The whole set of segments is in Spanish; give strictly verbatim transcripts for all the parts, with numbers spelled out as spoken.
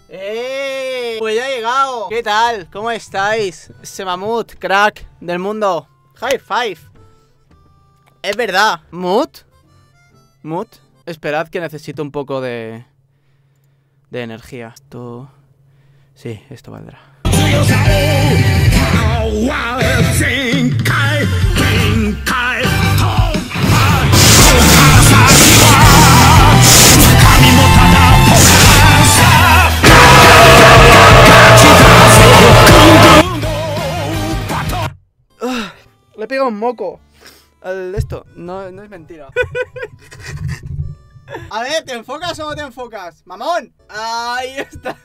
¡Eh! Pues ya he llegado. ¿Qué tal? ¿Cómo estáis? Ese mamut, crack del mundo. High five. Es verdad. ¿Mut? ¿Mut? Esperad que necesito un poco de... de energía. Esto... sí, esto valdrá. Le he pegado un moco al esto. No, no es mentira. A ver, ¿te enfocas o no te enfocas? ¡Mamón! Ahí está.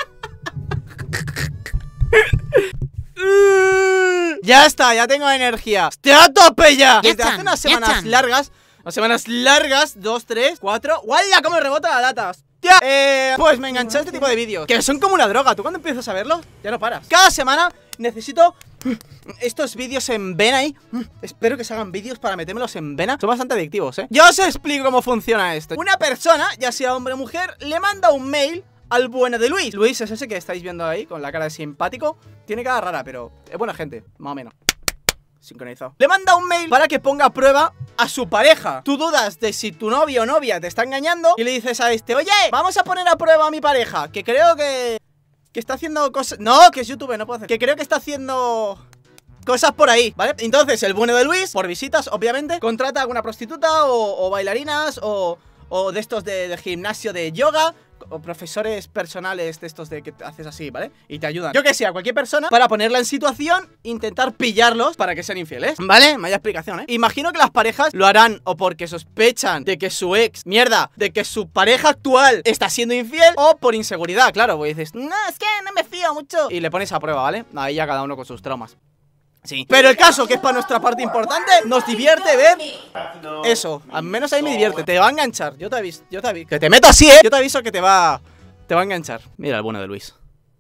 Ya está, ya tengo energía. ¡Estoy a tope ya! Desde hace unas semanas largas. Unas semanas largas. Dos, tres, cuatro. ¡Guala! ¿Cómo rebota la lata? ¡Hostia! Eh, pues me enganché a este tipo de vídeos que son como una droga. ¿Tú cuando empiezas a verlo? Ya no paras. Cada semana necesito estos vídeos en vena ahí. Espero que se hagan vídeos para metérmelos en vena. Son bastante adictivos, ¿eh? Yo os explico cómo funciona esto. Una persona, ya sea hombre o mujer, le manda un mail al bueno de Luis. Luis es ese que estáis viendo ahí, con la cara de simpático. Tiene cara rara, pero es buena gente, más o menos. Sincronizado. Le manda un mail para que ponga a prueba a su pareja. Tú dudas de si tu novio o novia te está engañando y le dices a este: oye, vamos a poner a prueba a mi pareja, que creo que... que está haciendo cosas... no, que es YouTube, no puedo hacer. Que creo que está haciendo... cosas por ahí, ¿vale? Entonces el bueno de Luis, por visitas, obviamente, contrata a alguna prostituta o, o bailarinas o, o de estos de, de gimnasio de yoga, o profesores personales de estos de que te haces así, ¿vale? Y te ayudan, yo que sé, a cualquier persona para ponerla en situación, intentar pillarlos para que sean infieles, ¿vale? Vaya explicación, ¿eh? Imagino que las parejas lo harán o porque sospechan de que su ex, mierda, de que su pareja actual está siendo infiel, o por inseguridad, claro, porque dices, no, es que no me fío mucho, y le pones a prueba, ¿vale? Ahí ya cada uno con sus traumas. Sí. Pero el caso, que es para nuestra parte importante, nos divierte ver eso. Al menos ahí me divierte. Te va a enganchar. Yo te aviso. Yo te aviso. Que te meto así, ¿eh? Yo te aviso que te va... te va a enganchar. Mira el bueno de Luis.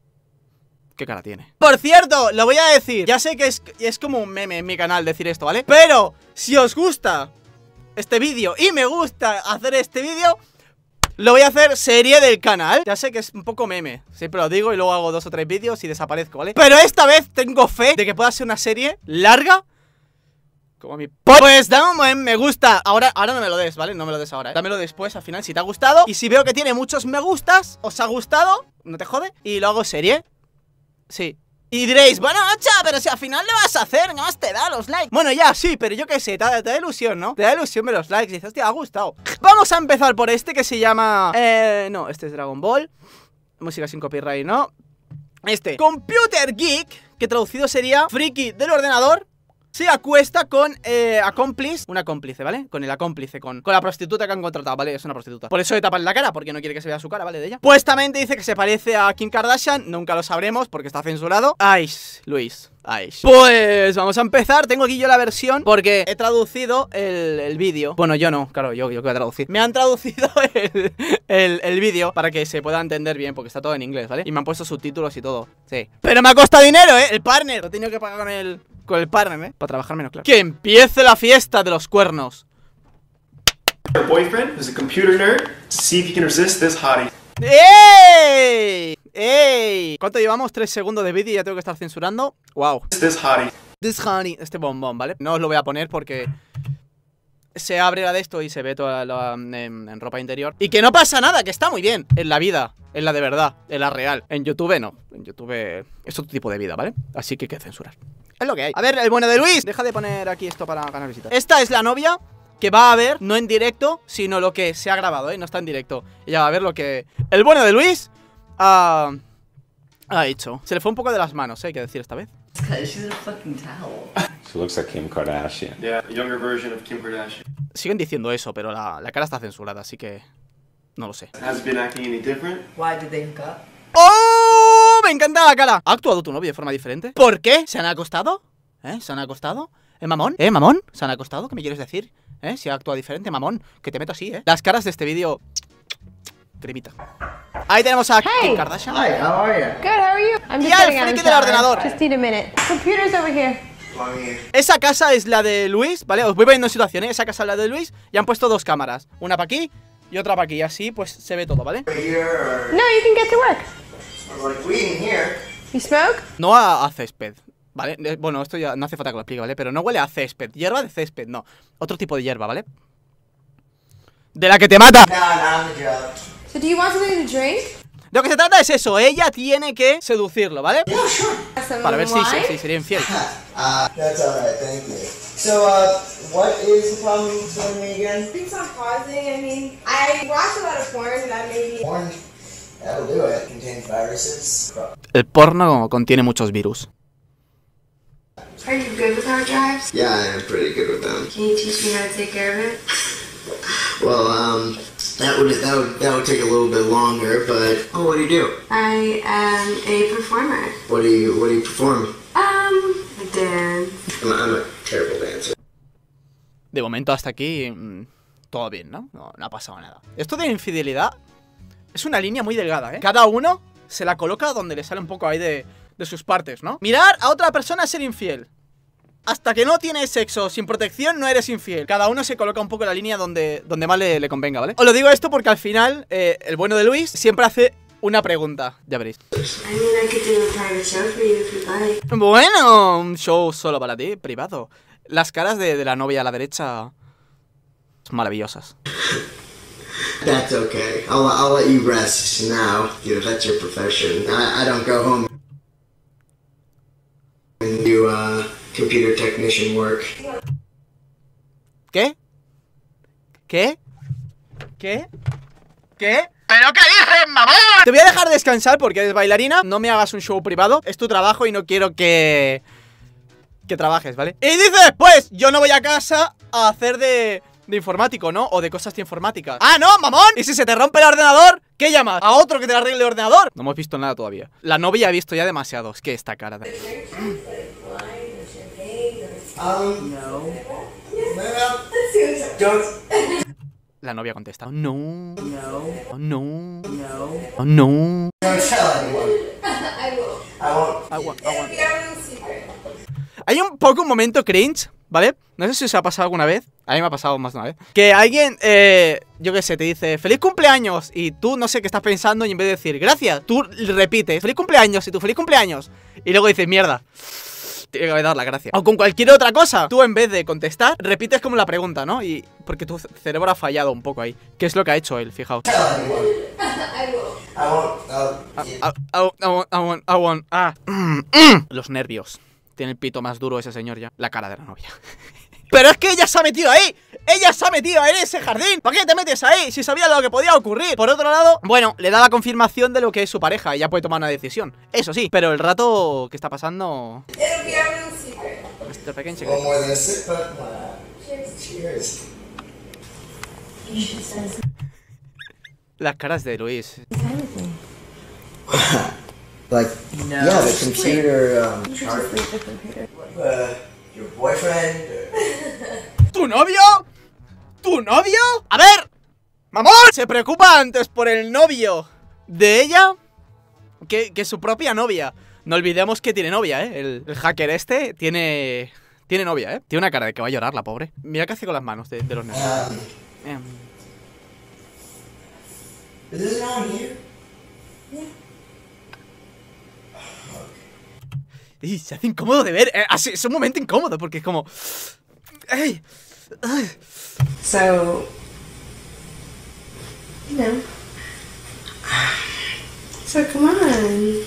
¿Qué cara tiene? Por cierto, lo voy a decir. Ya sé que es, es como un meme en mi canal decir esto, ¿vale? Pero si os gusta este vídeo y me gusta hacer este vídeo, lo voy a hacer serie del canal. Ya sé que es un poco meme, siempre lo digo y luego hago dos o tres vídeos y desaparezco, ¿vale? Pero esta vez tengo fe de que pueda ser una serie larga como mi... Pues dame un buen me gusta. Ahora, ahora no me lo des, ¿vale? No me lo des ahora, ¿eh? Dámelo después, al final, si te ha gustado. Y si veo que tiene muchos me gustas, os ha gustado, no te jode, y lo hago serie. Sí. Y diréis, bueno, Hacha, pero si al final lo vas a hacer, nada más te da los likes. Bueno, ya, sí, pero yo qué sé, te da, te da ilusión, ¿no? Te da ilusión ver los likes y dices, te ha gustado. Vamos a empezar por este que se llama... Eh, no, este es Dragon Ball. Música sin copyright, ¿no? Este, Computer Geek, que traducido sería friki del ordenador, se acuesta con eh, accomplice, una cómplice, ¿vale? Con el acómplice, con, con la prostituta que han contratado, ¿vale? Es una prostituta. Por eso le tapan la cara, porque no quiere que se vea su cara, ¿vale? De ella. Pues también dice que se parece a Kim Kardashian, nunca lo sabremos porque está censurado. Aish, Luis, Aish. Pues vamos a empezar, tengo aquí yo la versión porque he traducido el, el vídeo. Bueno, yo no, claro, yo, yo que voy a traducir. Me han traducido el, el, el vídeo para que se pueda entender bien, porque está todo en inglés, ¿vale? Y me han puesto subtítulos y todo, sí. Pero me ha costado dinero, ¿eh? El partner, lo he tenido que pagar con el... con el partner, ¿eh? Para trabajar menos, claro. ¡Que empiece la fiesta de los cuernos! Her boyfriend is a computer nerd. See if he can resist this hottie. ¡Ey! ¡Ey! ¿Cuánto llevamos? Tres segundos de vídeo y ya tengo que estar censurando. ¡Wow! This hottie. This honey. Este bombón, ¿vale? No os lo voy a poner porque... se abre la de esto y se ve toda la, en, en ropa interior. Y que no pasa nada, que está muy bien. En la vida, en la de verdad, en la real. En YouTube no. En YouTube es otro tipo de vida, ¿vale? Así que hay que censurar. Es lo que hay. A ver, el bueno de Luis. Deja de poner aquí esto para ganar visitas. Esta es la novia que va a ver, no en directo, sino lo que se ha grabado, ¿eh? No está en directo. Ella va a ver lo que el bueno de Luis ha, ha hecho. Se le fue un poco de las manos, ¿eh? Hay que decir esta vez. She's a fucking towel. She looks like Kim Kardashian. Yeah, a younger version of Kim Kardashian. Siguen diciendo eso, pero la, la cara está censurada, así que no lo sé. Has been acting any different? Why did they hook up? ¡Oh! Me encanta la cara. ¿Ha actuado tu novio de forma diferente? ¿Por qué? ¿Se han acostado? ¿Eh? ¿Se han acostado? ¿Eh, mamón? ¿Eh, mamón? ¿Se han acostado? ¿Qué me quieres decir? ¿Eh? Si ha actuado diferente, mamón. Que te meto así, ¿eh? Las caras de este vídeo... cremita. Ahí tenemos a Kim Kardashian. Hi, how are you? Good, how are you? I'm Y just al getting out of friki the del shower. ordenador. Just need a minute. Computer's over here. Esa casa es la de Luis, ¿vale? Os voy poniendo en situación, ¿eh? Esa casa es la de Luis y han puesto dos cámaras. Una para aquí y otra para aquí. Así, pues, se ve todo, ¿vale? No, you can get to work. like weed in here. You smoke? No a, a césped, ¿vale? Eh, Bueno, esto ya no hace falta que lo explique, ¿vale? Pero no huele a césped, hierba de césped, no. Otro tipo de hierba, ¿vale? ¡De la que te mata! No, not on the job. So do you want something to drink? De lo que se trata es eso, ella tiene que seducirlo, ¿vale? Yeah, sure. Some Para ver si, si, wine? si sería infiel. Uh, that's alright, thank you. So, uh, what is the problem with me again? Things I'm causing. I mean, I watch a lot of porn and that maybe. Porn. That'll do it. Contains viruses. El porno contiene muchos virus. Are you good with hard drives? Yeah, I'm pretty good with them. Can you teach me how to take care of it? Well, um, that would that would that would take a little bit longer, but oh, what do you do? I am a performer. What do you what do you perform? Um, I dance. I'm, I'm a terrible dancer. De momento hasta aquí mmm, todo bien, ¿no? ¿no? No ha pasado nada. Esto de infidelidad es una línea muy delgada, ¿eh? Cada uno se la coloca donde le sale un poco ahí de, de sus partes, ¿no? Mirar a otra persona ser infiel. Hasta que no tienes sexo sin protección no eres infiel. Cada uno se coloca un poco la línea donde, donde más le, le convenga, ¿vale? Os lo digo esto porque al final eh, el bueno de Luis siempre hace una pregunta. Ya veréis. I mean, I could do a private show for you if you'd like. Bueno, un show solo para ti, privado. Las caras de, de la novia a la derecha son maravillosas. That's okay. I'll I'll let you rest now. You know, that's your profession. I I don't go home and do uh computer technician work. ¿Qué? ¿Qué? ¿Qué? ¿Qué? ¿Pero qué dices, mamá? Te voy a dejar descansar porque eres bailarina. No me hagas un show privado. Es tu trabajo y no quiero que... que trabajes, ¿vale? Y dices, pues, yo no voy a casa a hacer de... de informático, ¿no? O de cosas de informática. ¡Ah, no, mamón! ¿Y si se te rompe el ordenador? ¿Qué llamas? ¿A otro que te arregle el ordenador? No hemos visto nada todavía. La novia ha visto ya demasiado. Es que esta cara de... Um, no. Don't. La novia contesta, oh, no, No. oh, no, No. oh, no. Don't tell anyone. I will. I won't. I want- I want- It'll be our little secret. Hay un poco un momento cringe, ¿vale? No sé si os ha pasado alguna vez. A mí me ha pasado más de una vez. Que alguien, eh, yo qué sé, te dice ¡feliz cumpleaños! Y tú no sé qué estás pensando y en vez de decir gracias, tú repites ¡feliz cumpleaños! Y tú ¡feliz cumpleaños! Y luego dices mierda. Tiene que dar la gracia. O con cualquier otra cosa. Tú en vez de contestar, repites como la pregunta, ¿no? Y porque tu cerebro ha fallado un poco ahí. ¿Qué es lo que ha hecho él? Fijaos. Tell anyone. I will. I won't. Uh, Ah, ah, I want, I want, I want, ah. Mm, mm. Los nervios. Tiene el pito más duro ese señor ya. La cara de la novia. Pero es que ella se ha metido ahí. Ella se ha metido en ese jardín. ¿Para qué te metes ahí? Si sabía lo que podía ocurrir. Por otro lado, bueno, le da la confirmación de lo que es su pareja. Y ya puede tomar una decisión. Eso sí, pero el rato que está pasando... It'll be our little secret. Este pequeño one secreto. more than a sip, but uh, cheers. Las caras de Luis. Like, No. yeah, the computer. Um, You should just leave the computer. uh, your boyfriend. ¿Tu novio? ¿Tu novio? A ver, mamón. Se preocupa antes por el novio de ella que, que su propia novia. No olvidemos que tiene novia, ¿eh? El, el hacker este tiene... Tiene novia, ¿eh? Tiene una cara de que va a llorar la pobre. Mira qué hace con las manos de, de los nervios. Um, Em, is this on here? y se hace incómodo de ver. Eh, así, es un momento incómodo porque es como... ¡Ay! ¡Ay! So, you know. So come on.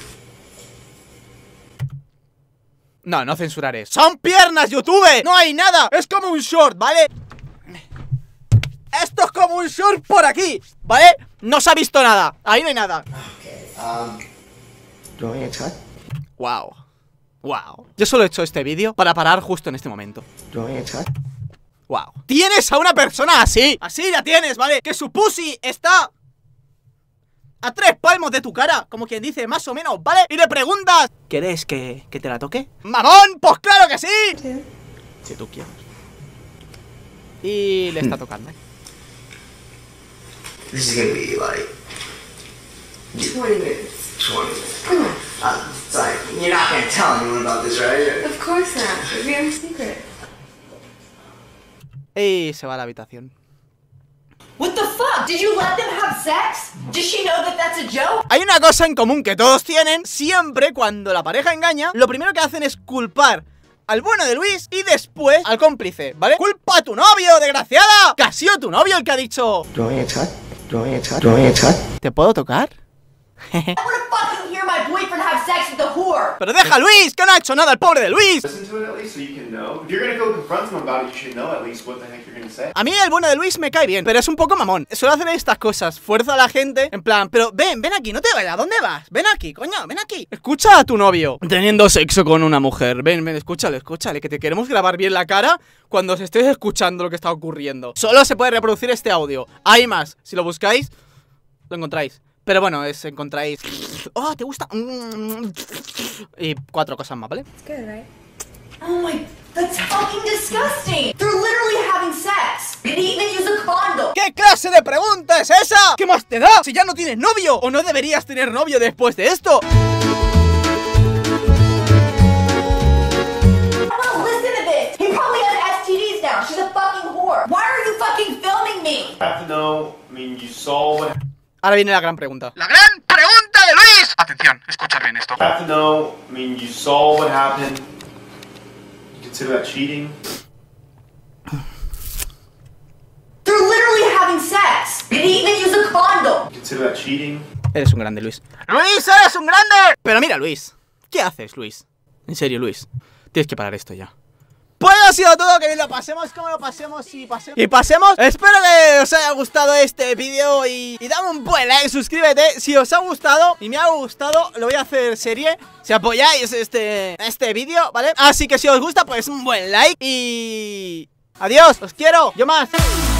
No, no censuraré. ¡Son piernas, YouTube! ¡No hay nada! Es como un short, ¿vale? Esto es como un short por aquí, ¿vale? No se ha visto nada. Ahí no hay nada. Okay. Um, do you want me to cut? Wow. Wow. Yo solo he hecho este vídeo para parar justo en este momento. Do you want me to cut? Wow. Tienes a una persona así. Así la tienes, ¿vale? Que su pussy está a tres palmos de tu cara, como quien dice, más o menos, ¿vale? Y le preguntas, ¿quieres que, que te la toque? ¡Mamón! ¡Pues claro que sí! Two. Si tú quieres. Y le está tocando. This is gonna be like Twenty minutes. twenty minutes. Come on. Uh, sorry, you're not gonna tell anyone about this, right? Of course not. It'll be our secret. Y se va a la habitación. What the fuck? Did you let them have sex? Does she know that that's a joke? Hay una cosa en común que todos tienen. Siempre cuando la pareja engaña, lo primero que hacen es culpar al bueno de Luis y después al cómplice, ¿vale? ¡Culpa a tu novio, desgraciada! Que ha sido tu novio el que ha dicho ¿te puedo tocar? I wanna fucking hear my boyfriend have sex with the whore. Pero deja a Luis, que no ha hecho nada el pobre de Luis. Listen to it at least so you can know. If you're gonna go confront him about it, you should know at least what the heck you're gonna say. A mí el bueno de Luis me cae bien, pero es un poco mamón. Suele hacer estas cosas, fuerza a la gente, en plan, pero ven, ven aquí, no te vayas, ¿dónde vas? Ven aquí, coño, ven aquí. Escucha a tu novio teniendo sexo con una mujer. Ven, ven, escúchale, escúchale, que te queremos grabar bien la cara cuando os estés escuchando lo que está ocurriendo. Solo se puede reproducir este audio. Hay más, si lo buscáis, lo encontráis. Pero bueno, es encontráis. Oh, ¿te gusta? Y cuatro cosas más, ¿vale? It's good, right? Oh my, that's fucking disgusting. They're literally having sex. They even use a condom. ¿Qué clase de pregunta es esa? ¿Qué más te da? Si ya no tienes novio. ¿O no deberías tener novio después de esto? I wanna listen to this. He probably has S T Ds now. She's a fucking whore. Why are you fucking filming me? I have to know, I mean, you saw what Ahora viene la gran pregunta. ¡La gran pregunta de Luis! Atención, escuchad bien esto. I have to know, I mean, you saw what happened. You consider that cheating? They're literally having sex. They even use a condom. You consider that cheating? Eres un grande, Luis. ¡Luis, eres un grande! Pero mira, Luis, ¿qué haces, Luis? En serio, Luis, tienes que parar esto ya. Pues ha sido todo, que bien lo pasemos, como lo pasemos y pasemos Y pasemos, espero que os haya gustado este vídeo y, y dame un buen like, suscríbete. Si os ha gustado y me ha gustado, lo voy a hacer serie si apoyáis este, este vídeo, ¿vale? Así que si os gusta, pues un buen like y... adiós, os quiero, yo más.